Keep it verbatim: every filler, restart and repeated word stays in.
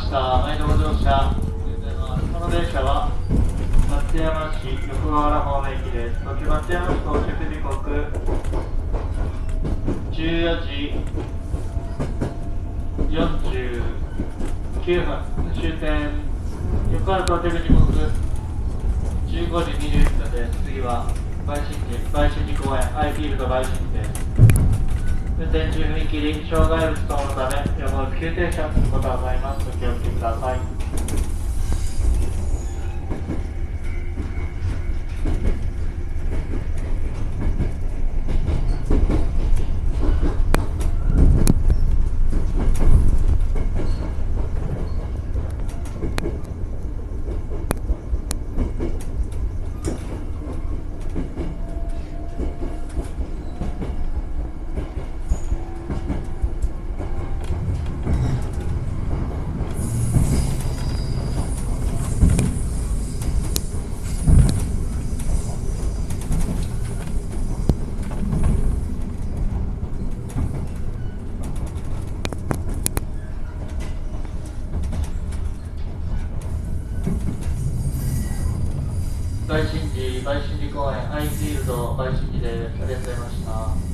した。毎度ご乗車。この電車は松山市横河原方面行きです。途中松山市到着時刻じゅうよじよんじゅうきゅうふん、終点横浜到着時刻じゅうごじにじゅういっぷんです。次は梅新寺梅新寺公園アイフィールド梅新寺です。運転中踏切障害物等のためやむを得急停車することがございます。お気をつけください。梅新寺梅新寺公園アイフィールド梅新寺です。ありがとうございました。